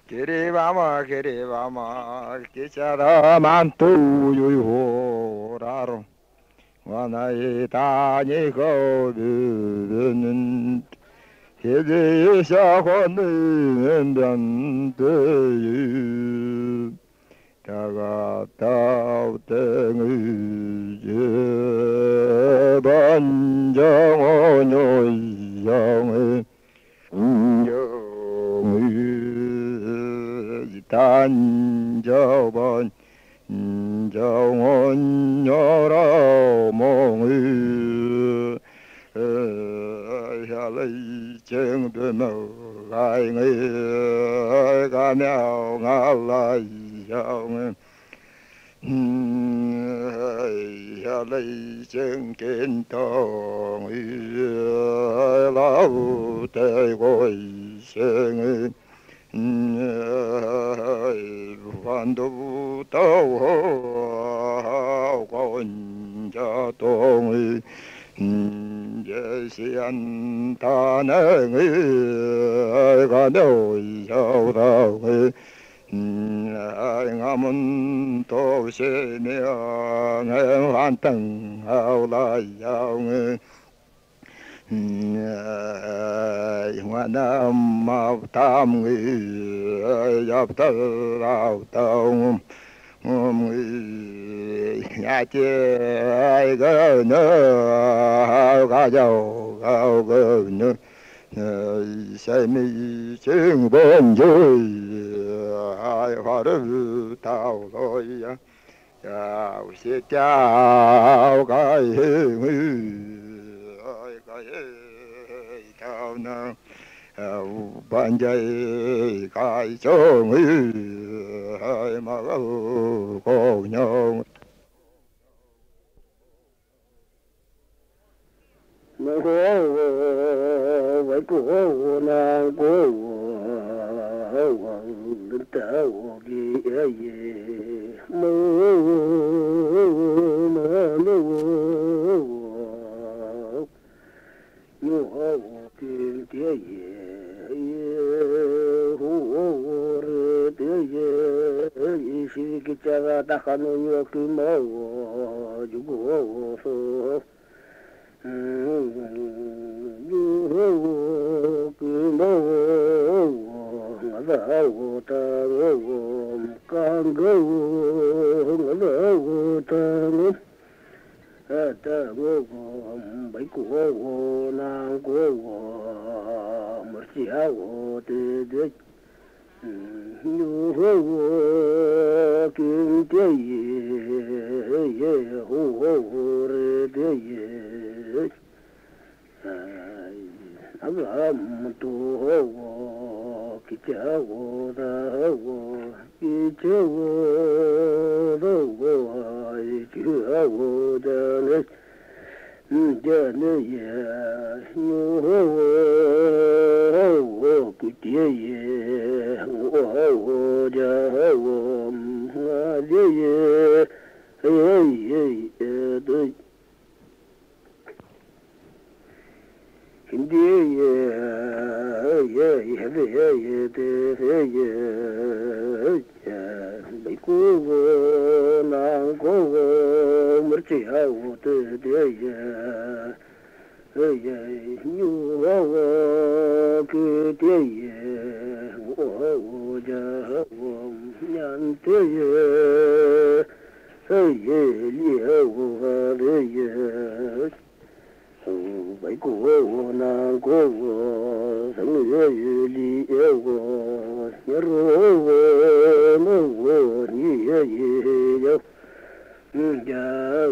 kiri bama kichara mantu yuho raro wana itani ko dun hede shakonu endan yu taga tau tengu je banjang onyo yang 단저번 정원 여러 몽의 혈의 정도는 가잉의 가명알라이형은 혈의 정견동의 라우대고 이생의 관도 떠오고 혼자동의 제시한 단행의 가려우셔다의 행함은 도시명의 환등하오라양의 hoa màu tam người dọc tàu tàu nhà chơi gỡ nữa cá dầu gỡ nữa say mi chương bên dưới ai hoa đất tàu thôi chào xe chào cái cái tao nào ban giây cái chỗ người mà có nhau mà có vậy của nàng của hoàng tao gì mơ như họ tiền tiền hồ tiền gì cái cha ta khăn như cái máu chú hồ như cái máu ngã hồ ta hồ càng hồ ta ta ngô bảy của nàng của một chiếc của từ từ như hồ kinh tế hồ tế làm tu hồ cái cháu hồ ta hồ cái cháu hồ chưa hồ ta lên giờ nữa như hồ cái tiếng hồ giờ hồ tôi hindi bảy cô nàng cô mất chỉ hậu từ như cứ tiếng giờ nhận tiếng liễu bảy cô nàng cô sống như đi yêu nhớ rồi mơ như giờ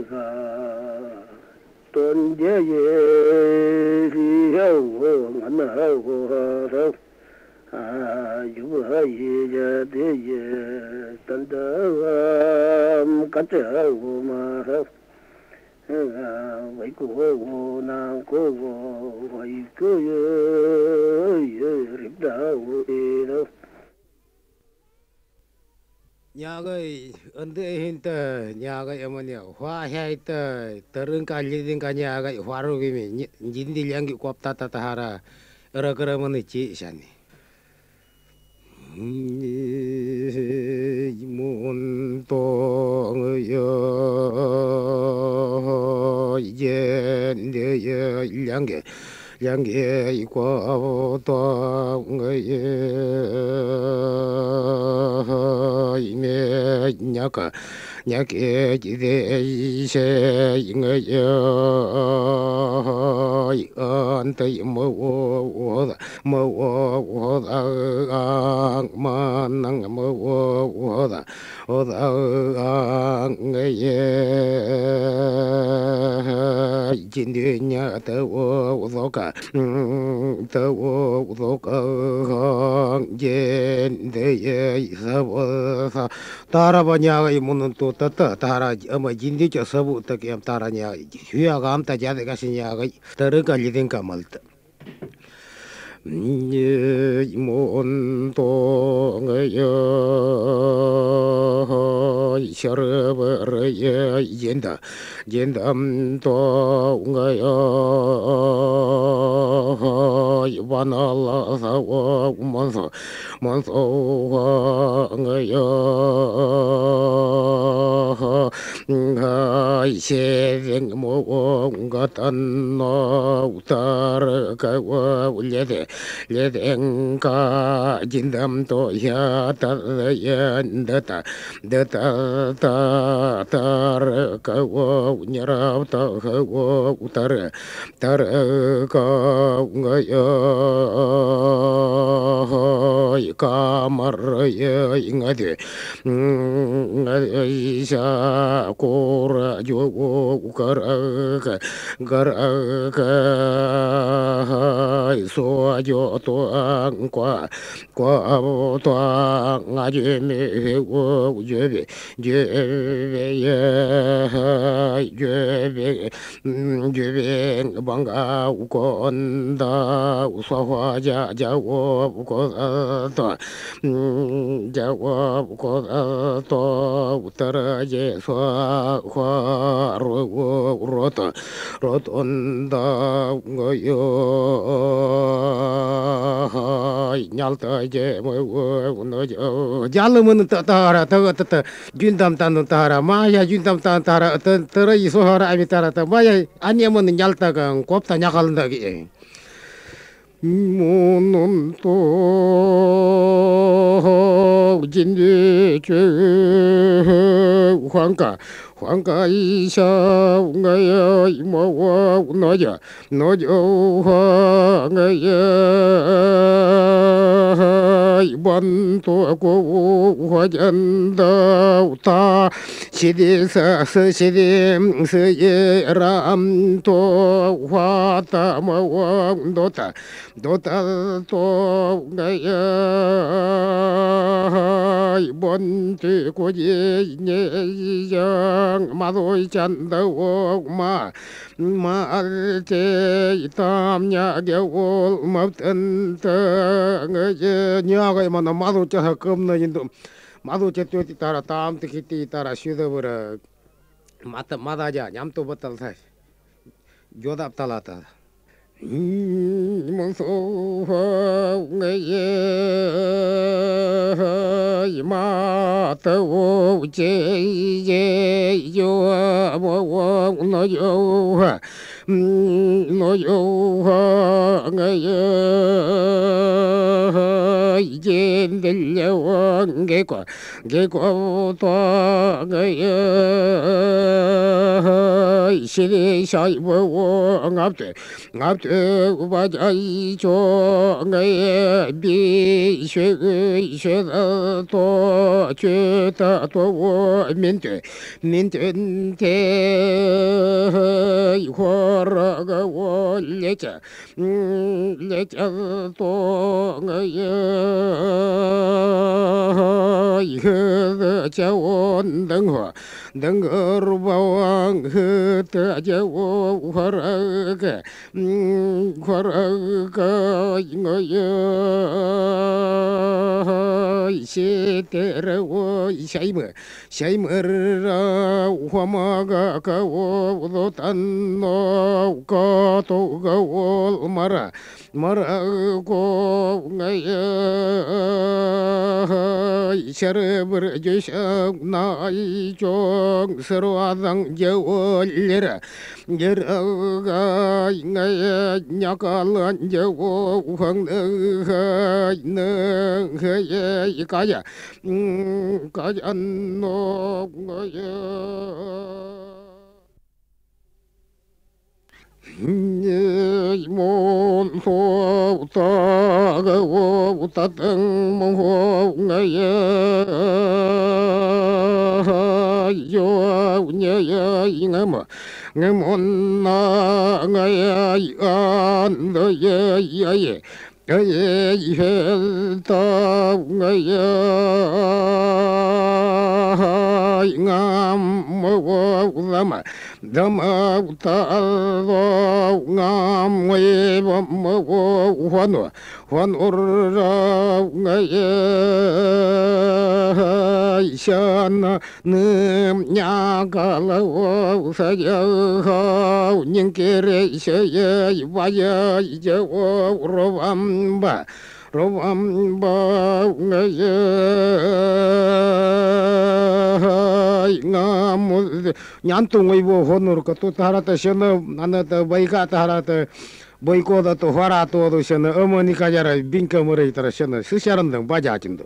tuần giờ đi yêu ngắn yêu đâu dù hay giờ đi tận đó cắt trở mà đâu vậy cô nàng cô vậy cứ rịp đâu đâu nhà cái ấn tượng hiện tại nhà cái em này hoa hay tại terung kali dengan nhà cái hoa rồi cái mình nhìn đi liang cái quạt tata tahara era kera mana cik sani 양계 있고 또 이메 냐까 냐게 지대 이세 잉어여 이언데 뭐워다 뭐워다 만낭 뭐워다 오다앙에 진dünya 더워 우도가 더워 우도가 젠데에 이사버사 따라바냐가 이문은 또 따따 따라 어머 진디죠 서부 어떻게 따라냐 휴야가 암따 자대 가시냐가 따르가 리든가 말다 이몬도가요 이셔버려 이젠다 젠담도 가요 이반알라사와 만서 만소와가요 이세생 뭐가 딴나 우타르가와 울려대 레댕가 진담도 야다연다다 다다다다르가와 우냐라다하고 우타르 다르가 웅가요 이까마르여 잉아데 이샤 고라ጆ고 우가라가 가라가 소아조 또앙과 과보또앙 아주메고 제베 제베야 제베 제베 방가 우건다 우사화자 자고 우고다 자고 우고다 우따라제 소화로 로또 로돈다 거요 ညalta je mo no jalmen tara ta jundam tan tara maya jundam tan tara tara iso hara ami tara ta maya anyamon ညalta kan kopta nyakalnda gi monon to 진리 죄 황가 이샤 웅가야 이모와 너자 황가야 이번 도고 화잔다 우타 시디사 스시디 스예람도 화타 모와 도타 또 웅가야 이번 주고지 이장 마도 잔다고 마르테 이탐냐게고 마든다 냐가 이만 마도 자 겁나 인도 마도 제때 따라 땀 티키티 따라 쉬어버려 마다자 냠도 버탈사 조답 탈라타 이문소화에 이마타오 제제요 뭐뭐 너요화 너요화가요 이제 들려온 개과도가요 시리 샤이보 납대 우바자이 조가에 비쉐도 죄다도 민된테 이화라가 원래자 레자도 가야 이거 자원 등거루바왕 흩어져오 화라가 화라가 이거야 이시테라고 샤이머라 화마가 가오도 단노 가도가 올마라 마라고 가야 셔버려주셔 나이 종스러워당 저올리라 여러가 인가에 약간은 저고 황너가 너가에 이가야 가잔노 거야 몬소다가 오다등 몽호가야 요냐야 잉아마 몬나가야 이안너야 이아예 가예 이헬다가야 잉암 먹어우다마 dama utalo ngam we mo wan urra ngaya shana nem nya kala o sa ya ha nin kere ya wa ya je o rovamba ngaya ngam nyantung ibo honor ka to tarata shana anata baika tarata boiko da to hara to do shana amani ka jara binka mure tara shana sisharan dang baja chindo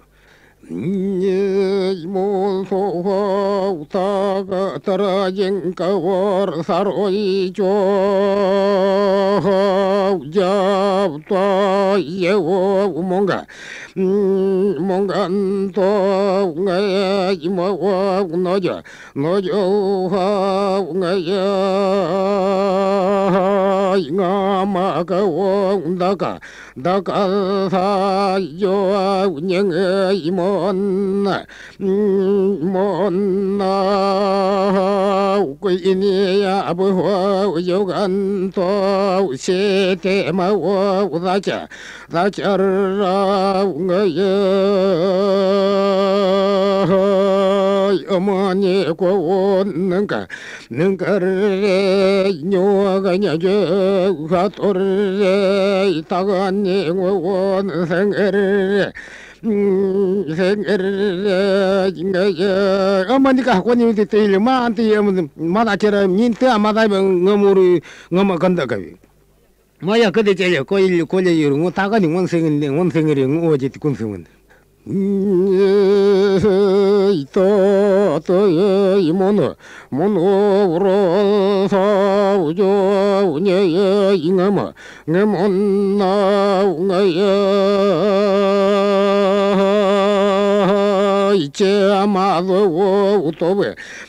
mo so ha utaga tara jeng ka war saroi jo ja ta ye wo monga mongan to ngai mo wo noja ha ngai ngama ka wo daka sa yo nyeng mon ko ini ya abu ho yo gan to se te ma wo da cha ra ngai 어머니 고원는가 능가를 녀가냐저 가토를 이따가니 고원 생애를 생애를 어머니가 고님이 때일 마한테 마다처럼 닌테 마다면 ngomuri ngoma 간다가 뭐야 그대 제일 고일 고려이로 뭐 다가니 원생을 오지 군생은 이따 이모노 모노로 사우죠 우녀야 잉아마 내몬나 웅아야 이제 아마도 우토베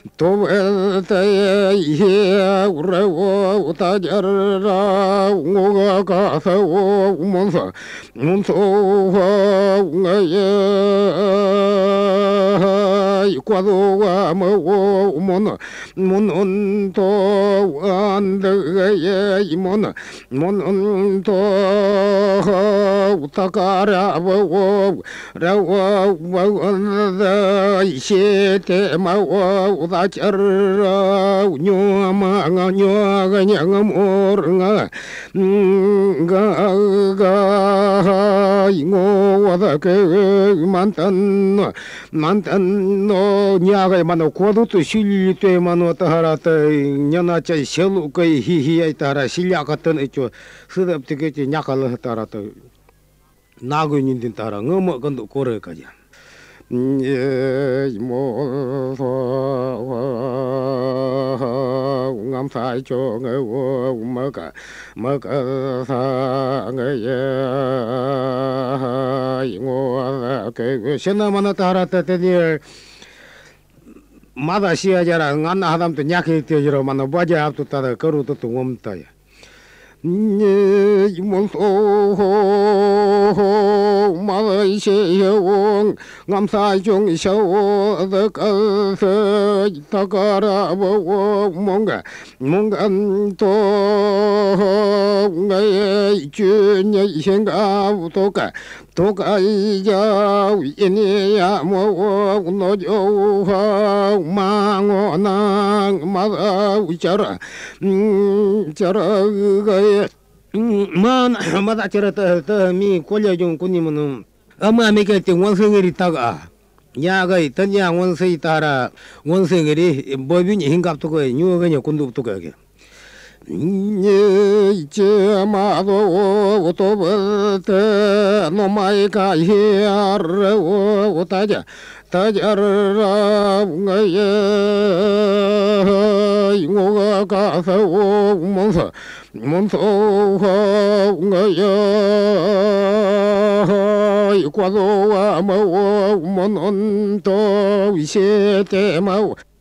도베다에 이해 우레고 우타자라 웅오가 가서 우몬사 문소화 웅아야 이과도가 뭐 모노 문온도 안되게 이모노 문온도 우타가라 보고 라와 와다 이시테 마와 우다처라 우녀마가 녀가 모르가 가가 이고와다 그 만탄노 냐가 만노 고도도 실리때 만노 타하라타 냐나차 셀우가 히히야 타라 실야 같은 에죠 스럽티게 냐칼 타라타 나고인딘 타라 ngomọ 건도 고래까지 뭐 ngamsai cho ngai wo ma ka sa ngai ngo ke sena mana tara ta te mada sia jara nganna hadam to nyake te jero mana baja tu ta karu to ngom ta ya mon so ma ise yo ngamsai jong ise wo da ka sa ta kara wo monga to ngai chun ya senga to ka ya ini ya mo no jo ha ma ngo na ma wichara chara ga man mada chara ta mi kolya jong kunimunu ama me ke te wan sengeri taga 야가 있던 야 원세 따라 원생들이 법인이 힘갑도 그 뉴어가냐 군도부터 가게 이제마도 오토버터 노마이가 히아르 오타자 타자라 웅아야 잉오가 가서 웅몬서 몬소하 웅아야 이과도와 마오 몬온도 위시테마오